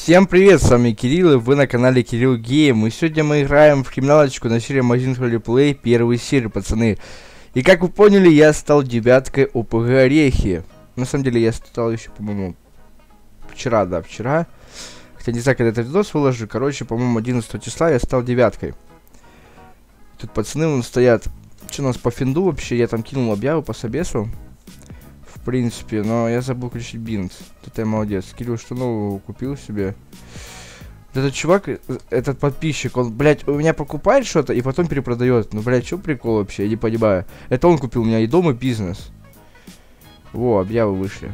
Всем привет, с вами Кирилл, и вы на канале Кирилл Гейм. И сегодня мы играем в криминалочку на серии Магазин Ролеплей, первой серии, пацаны. И как вы поняли, я стал девяткой ОПГ Орехи. На самом деле я стал еще, по-моему, вчера. Хотя не знаю, когда этот видос выложу. Короче, по-моему, 11 числа я стал девяткой. Тут пацаны вон стоят. Что у нас по финду вообще? Я там кинул объяву по собесу. В принципе, но я забыл включить бинт. Тут я молодец. Кирилл что нового купил себе. Этот чувак, этот подписчик, он, блядь, у меня покупает что-то и потом перепродает. Ну, блядь, что прикол вообще? Я не понимаю. Это он купил у меня и дом, и бизнес. Во, объявы вышли.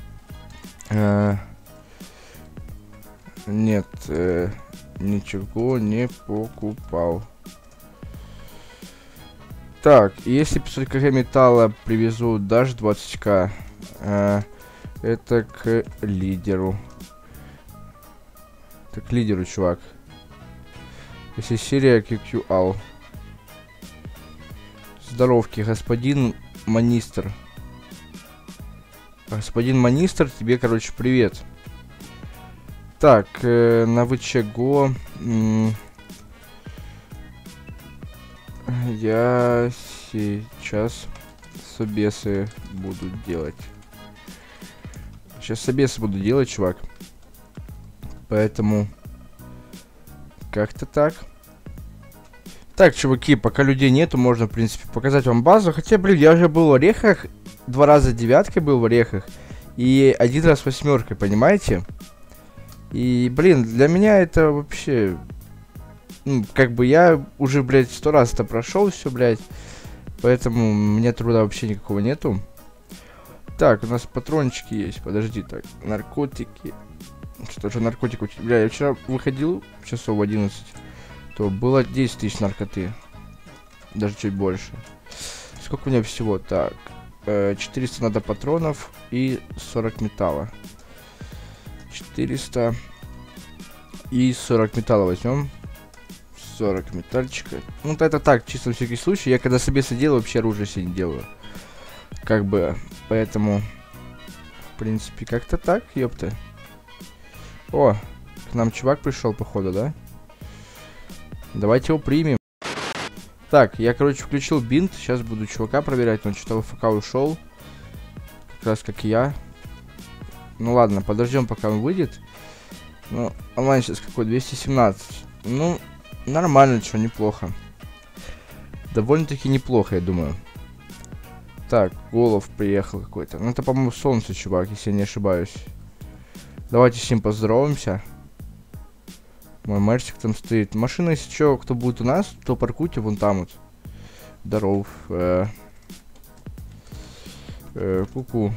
Нет, ничего не покупал. Так, если 500 кг металла привезу, дашь 20к. Это к лидеру. Это к лидеру, чувак. Если серия QQL. Здоровки, господин Манистр. Господин Манистр, тебе, короче, привет. Так, на ВЧГО... Я сейчас собесы буду делать. Сейчас собесы буду делать, чувак. Поэтому... Как-то так. Так, чуваки, пока людей нету, можно, в принципе, показать вам базу. Хотя, блин, я уже был в Орехах. 2 раза девяткой был в Орехах. И 1 раз 8-кой, понимаете? И, блин, для меня это вообще... Ну, как бы я уже, блядь, 100 раз это прошел все, блядь. Поэтому мне труда вообще никакого нету. Так, у нас патрончики есть. Подожди, так, наркотики. Что же наркотиков? Бля, я вчера выходил часов в 11. То было 10 тысяч наркоты. Даже чуть больше. Сколько у меня всего? Так, 400 надо патронов и 40 металла. 400 и 40 металла возьмем. 40 метальчика. Ну, это так, чисто на всякий случай. Я когда собесы делаю, вообще оружие себе не делаю. Как бы, поэтому... В принципе, как-то так, ёпта. О, к нам чувак пришел, походу, да? Давайте его примем. Так, я, короче, включил бинт. Сейчас буду чувака проверять. Он что-то в ФК ушел. Как раз как и я. Ну, ладно, подождем, пока он выйдет. Ну, онлайн сейчас какой? 217. Ну... Нормально, что, неплохо. Довольно-таки неплохо, я думаю. Так, Голов приехал какой-то. Ну, это, по-моему, Солнце, чувак, если я не ошибаюсь. Давайте с ним поздороваемся. Мой мэрчик там стоит. Машина, если что, кто будет у нас, то паркуйте вон там вот. Здоров. Ку-ку.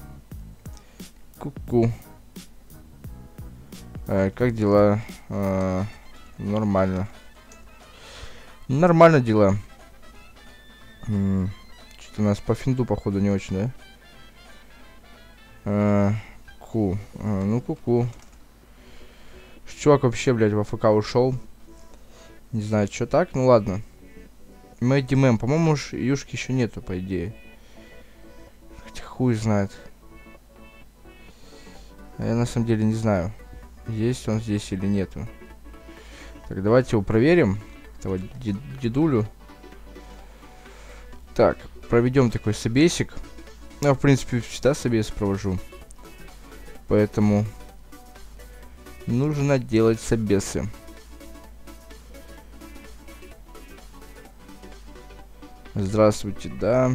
Ку-ку. Как дела? Нормально. Нормально дела. Что-то у нас по финду, походу, не очень, да? Ну, ку-ку. Чувак вообще, блядь, в АФК ушел. Не знаю, что так. Ну, ладно. Мэдди Мэм. По-моему, уж юшки еще нету, по идее. Хотя хуй знает. Я на самом деле не знаю, есть он здесь или нету. Так, давайте его проверим. Этого дедулю. Так, проведем такой собесик. Ну, я, в принципе, всегда собес провожу. Поэтому нужно делать собесы. Здравствуйте, да.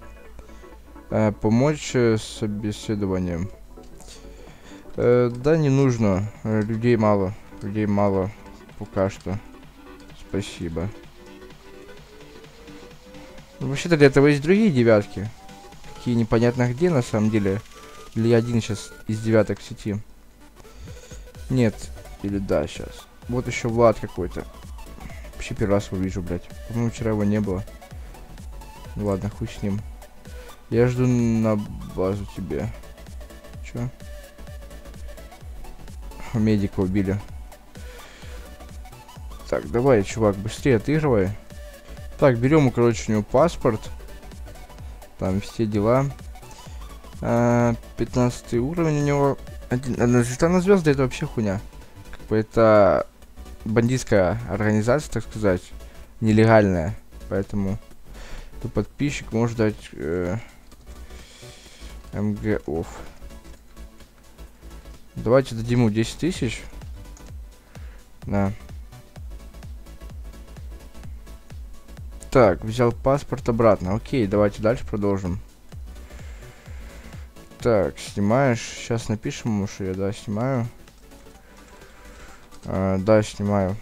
Помочь с собеседованием. Да, не нужно. Людей мало. Людей мало. Пока что. Спасибо. Вообще-то для этого есть другие девятки. Какие непонятно где, на самом деле. Или я один сейчас из девяток в сети. Нет. Или да, сейчас. Вот еще Влад какой-то. Вообще первый раз его вижу, блядь. По-моему, вчера его не было. Ну ладно, хуй с ним. Я жду на базу тебе. Чё? Медика убили. Так, давай, чувак, быстрее отыгрывай. Так, берем, короче, у него паспорт. Там все дела. 15 уровень у него. Одна звезда на звезды, это вообще хуйня. это бандитская организация, так сказать, нелегальная, поэтому подписчик может дать МГ офф. Давайте дадим ему 10 тысяч. Да. Так, взял паспорт обратно. Окей, давайте дальше продолжим. Так, снимаешь. Сейчас напишем ему, что я, да, снимаю. Да, снимаю.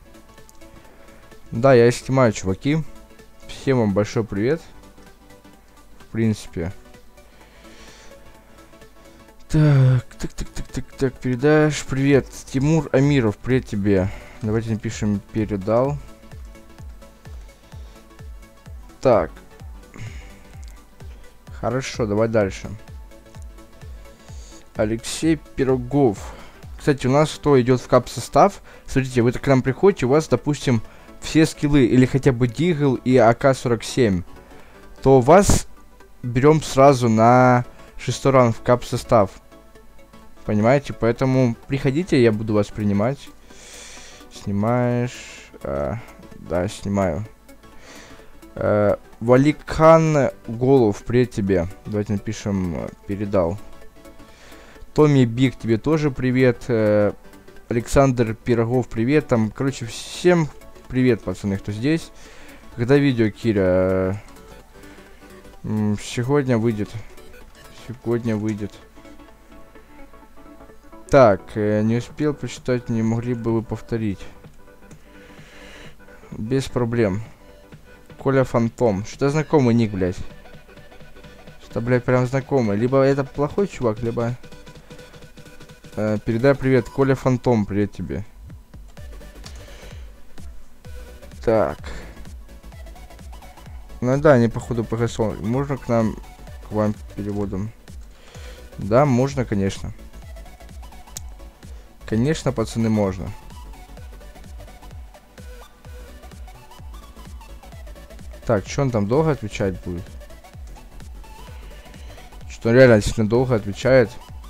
Да, я снимаю, чуваки. Всем вам большой привет. В принципе. Так, передаешь. Привет, Тимур Амиров, привет тебе. Давайте напишем передал. Так. Хорошо, давай дальше. Алексей Пирогов. Кстати, у нас кто идет в кап-состав? Смотрите, вы к нам приходите, у вас, допустим, все скиллы, или хотя бы Дигл и АК-47, то вас берем сразу на 6 ранг в кап-состав. Понимаете? Поэтому приходите, я буду вас принимать. Снимаешь. Да, снимаю. Валикан Голов, привет тебе. Давайте напишем передал. Томми Биг, тебе тоже привет. Александр Пирогов, привет. Там, короче, всем привет, пацаны, кто здесь. Когда видео, Киря? Сегодня выйдет. Сегодня выйдет. Так, не успел прочитать, не могли бы вы повторить? Без проблем. Коля Фантом. Что знакомый ник, блядь? Что, блядь, прям знакомый. Либо это плохой чувак, либо... передай привет, Коля Фантом, привет тебе. Так. Ну да, они походу ПГСО. Можно к нам, к вам переводом? Да, можно, конечно. Конечно, пацаны, можно. Так, что он там долго отвечать будет? Что он реально сильно долго отвечает.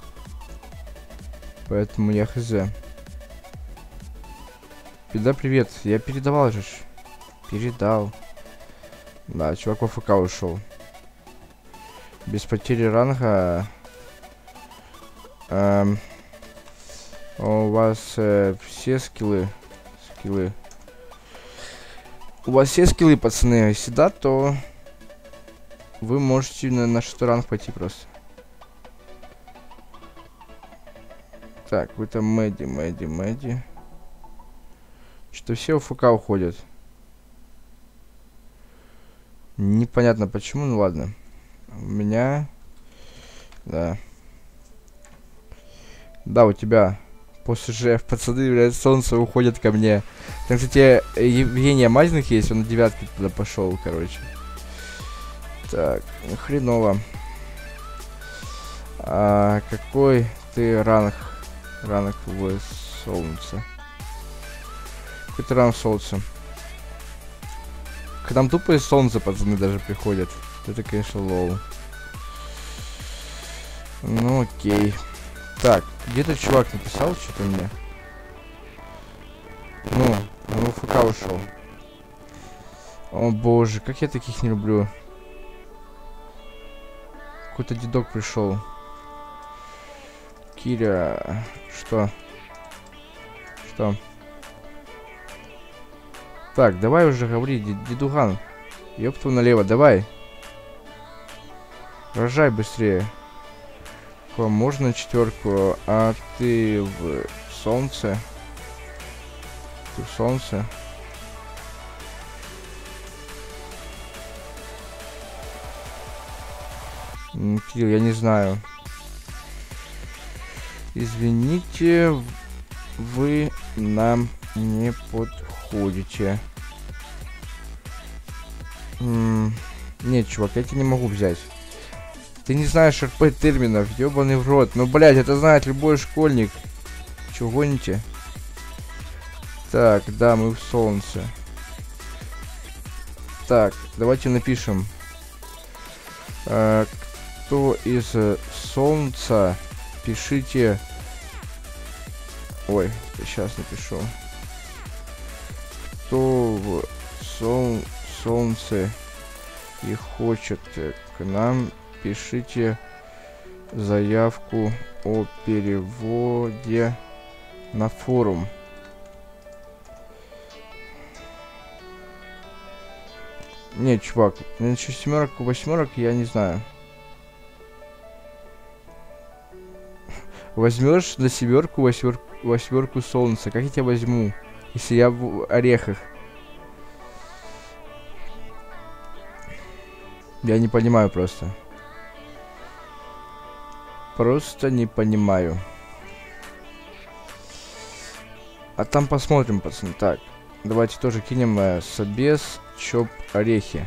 Поэтому я хз. Передай привет. Я передавал же. Передал. Да, чувак в АФК ушел. Без потери ранга. У вас все скиллы. У вас все скиллы, пацаны. Если да, то вы можете на 6 ранг пойти просто. Так, вы там Мэдди. Что все УФК уходят. Непонятно почему, ну ладно. У меня... Да. Да, у тебя... После ЖФ, пацаны, блядь, солнце уходит ко мне. Там, кстати, Евгения Мазных есть, он на 9-ке туда пошел, короче. Так, хреново. Какой ты ранг в солнце? Какой ты ранг солнца? К нам тупо из солнца, пацаны, даже приходят. Это, конечно, лоу. Ну, окей. Так, где-то чувак написал что-то мне. Ну, он в ФК ушел. О боже, как я таких не люблю. Какой-то дедок пришел. Киря, что? Что? Так, давай уже говори, дедуган. Ёпту налево, давай. Рожай быстрее. Можно 4, а ты в солнце? Ты в солнце? Кирилл, я не знаю. Извините, вы нам не подходите. Нет, чувак, я тебя не могу взять. Ты не знаешь РП терминов, ёбаный в рот. Ну, блядь, это знает любой школьник. Чего гоните? Так, да, мы в солнце. Так, давайте напишем. Кто из солнца? Пишите Ой, сейчас напишу. Кто в солнце и хочет к нам, пишите заявку о переводе на форум. Не, чувак, насчет семерок, восьмерок я не знаю. Возьмешь на семерку, восьмерку солнца. Как я тебя возьму, если я в орехах? Я не понимаю просто. Просто не понимаю. А там посмотрим, пацаны. Так, давайте тоже кинем собес, чоп, орехи.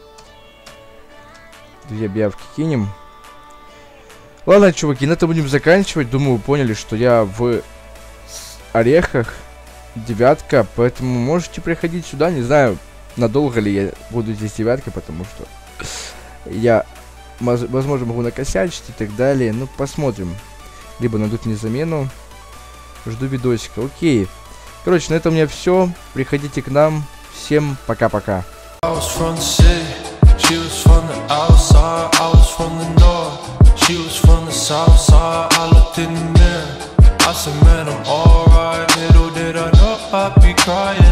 2 объявки кинем. Ладно, чуваки, на этом будем заканчивать. Думаю, вы поняли, что я в орехах. 9, поэтому можете приходить сюда. Не знаю, надолго ли я буду здесь 9, потому что я, возможно, могу накосячить и так далее. Ну, посмотрим. Либо найдут мне замену. Жду видосика. Окей. Короче, на этом у меня все. Приходите к нам. Всем пока-пока. She was from the south side, I looked in the mirror. I said, man, I'm alright. Little did I know I'd be crying.